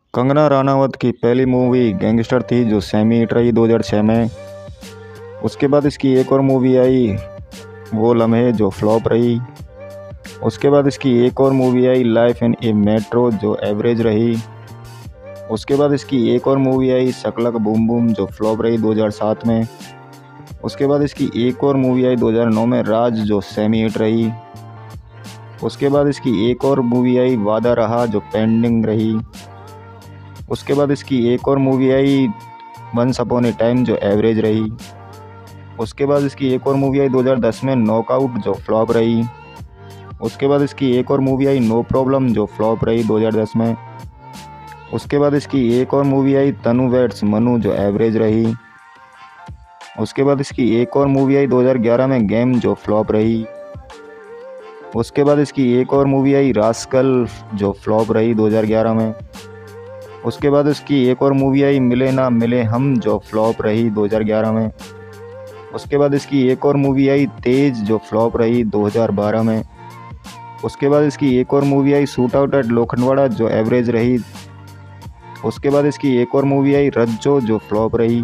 कंगना रनावत की पहली movie gangster थी जो सेमी हिट रही 2006 में। उसके बाद इसकी एक और मूवी आई वो लम्हे जो फ्लॉप रही। उसके बाद इसकी एक और मूवी आई लाइफ इन ए मेट्रो जो एवरेज रही। उसके बाद इसकी एक और मूवी आई शकलक बूम बूम जो फ्लॉप रही 2007 में। उसके बाद इसकी एक और मूवी आई 2009 में राज जो सेमी हिट रही। उसके बाद इसकी एक और मूवी आई वादा रहा जो पेंडिंग रही। उसके बाद इसकी एक और मूवी आई वंस अपॉन ए टाइम जो एवरेज रही। उसके बाद इसकी एक और मूवी आई 2010 में नॉकआउट जो फ्लॉप रही। उसके बाद इसकी एक और मूवी आई नो प्रॉब्लम जो फ्लॉप रही 2010 में। उसके बाद इसकी एक और मूवी आई तनु वेड्स मनु जो एवरेज रही। उसके बाद इसकी एक और मूवी आई 2011 में गेम जो फ्लॉप रही। उसके बाद इसकी एक और मूवी आई रास्कल जो फ्लॉप रही 2011 में। उसके बाद इसकी एक और मूवी आई मिले ना मिले हम जो फ्लॉप रही 2011 में। उसके बाद इसकी एक और मूवी आई तेज जो फ्लॉप रही 2012 में। उसके बाद इसकी एक और मूवी आई शूट आउट एट लोखंडवाड़ा जो एवरेज रही। उसके बाद इसकी एक और मूवी आई रज्जो जो फ्लॉप रही।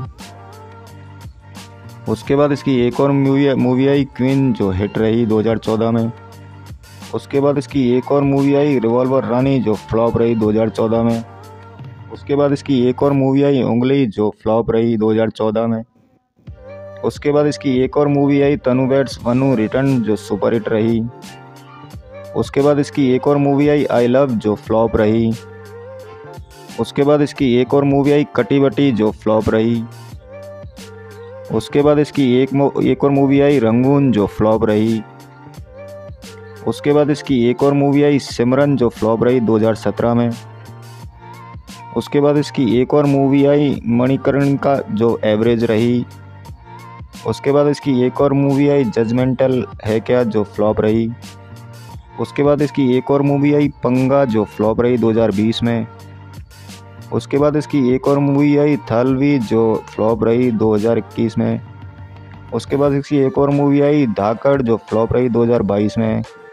उसके बाद इसकी एक और मूवी आई क्वीन जो हिट रही 2014 में। उसके बाद इसकी एक और मूवी आई रिवॉल्वर रानी जो फ्लॉप रही 2014 में। उसके बाद इसकी एक और मूवी आई उंगली जो फ्लॉप रही 2014 में। उसके बाद इसकी एक और मूवी आई तनु वेड्स मनु रिटर्न जो सुपर हिट रही। उसके बाद इसकी एक और मूवी आई आई लव जो फ्लॉप रही। उसके बाद इसकी एक और मूवी आई कटी बटी जो फ्लॉप रही। उसके बाद इसकी एक और मूवी आई रंगून जो फ्लॉप रही। उसके बाद इसकी एक और मूवी आई सिमरन जो फ्लॉप रही 2017 में। उसके बाद इसकी एक और मूवी आई मणिकर्णिका जो एवरेज रही। उसके बाद इसकी एक और मूवी आई जजमेंटल है क्या जो फ्लॉप रही। उसके बाद इसकी एक और मूवी आई पंगा जो फ्लॉप रही 2020 में। उसके बाद इसकी एक और मूवी आई थालवी जो फ्लॉप रही 2021 में। उसके बाद इसकी एक और मूवी आई धाकड़ जो फ्लॉप रही 2022 में।